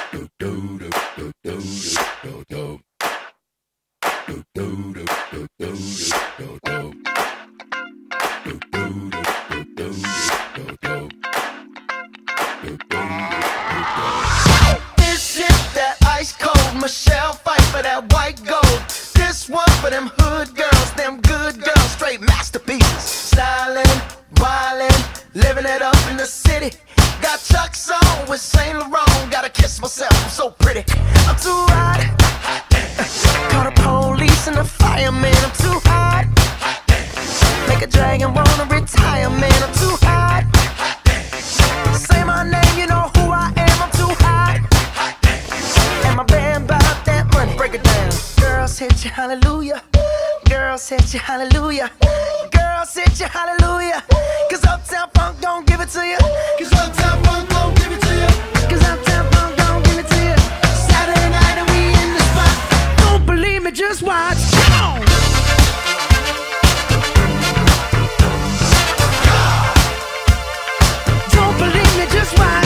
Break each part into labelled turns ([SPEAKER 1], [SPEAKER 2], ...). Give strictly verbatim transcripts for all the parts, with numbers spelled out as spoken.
[SPEAKER 1] This shit that ice cold, Michelle fight for that white gold. This one for them hood girls, them good girls, straight masterpieces. Stylin', wildin', living it up in the city. Got Chuck's on with Saint Laurent, gotta kiss myself, I'm so pretty. I'm too hot. Call the police and the fireman, I'm too hot. Make a dragon wanna retire, man, I'm too hot. Say my name, you know who I am, I'm too hot. And my band bout that money, break it down. Girls hit you, hallelujah. Girls hit you, hallelujah. Girls hit you, hallelujah. Cause Uptown Funk don't give it to you. Cause Uptown Funk don't give it to you. Cause Uptown Funk don't give it to you. Saturday night and we in the spot. Don't believe me, just watch. Come on. Don't believe me, just watch.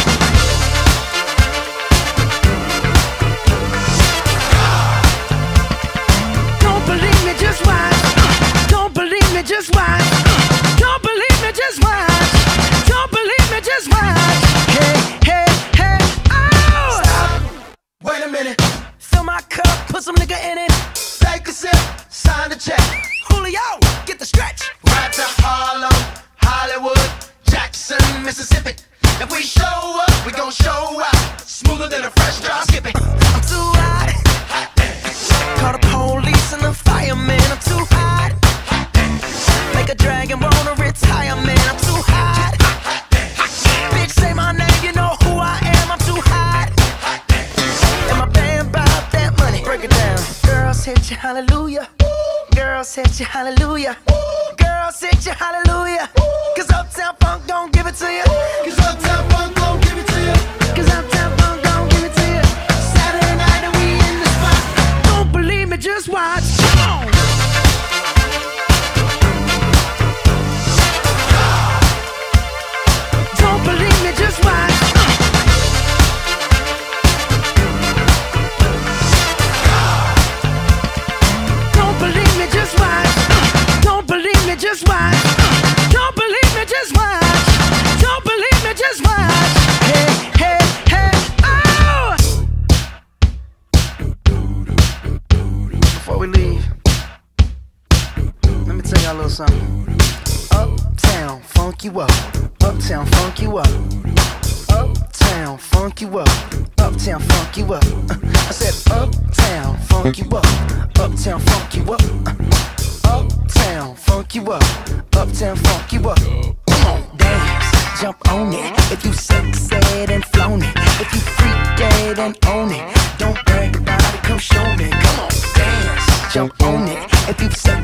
[SPEAKER 1] Don't believe me, just watch. Don't believe me, just watch. Don't believe me, just watch. Don't believe me, just watch. Hey, hey, hey, oh! Stop. Wait a minute. Fill my cup, put some nigga in it. Take a sip, sign the check. Julio, get the stretch. Right to Harlem, Hollywood, Jackson, Mississippi. If we show up, we gon' show out. Smoother than a fresh drop skipping. I'm too hot. Call the police and the fireman, I'm too hot. Make a dragon wanna retire, man, I'm too hot. Bitch, say my name, you know who I am, I'm too hot. And my band bout that money, break it down. Girls hit you, hallelujah. Girls hit you, hallelujah. Girls hit you, hallelujah. Cause Uptown Funk don't give it to you. Cause Uptown Funk don't give it to you. Cause Uptown Funk don't give it to you. Saturday night and we in the spot. Don't believe me, just watch. Come on. Don't believe me, just watch. Don't believe me, just watch. Don't believe me, just watch. Don't believe me, just watch. Don't believe me, just watch. Hey, hey, hey, oh! Before we leave, let me tell y'all a little something. Uptown, funk you up. Uptown, funk you up. Uptown, funk you up. Uptown, funk you up. Uh, I said uptown, funk you up. Uptown, funk you up. Uh, uptown, funk you up. Uptown, funk you up. Come on, dance, jump on it. If you sexed and flown it. If you freak dead and own it. Don't brag about it, come show me. Come on, dance, jump on it. If you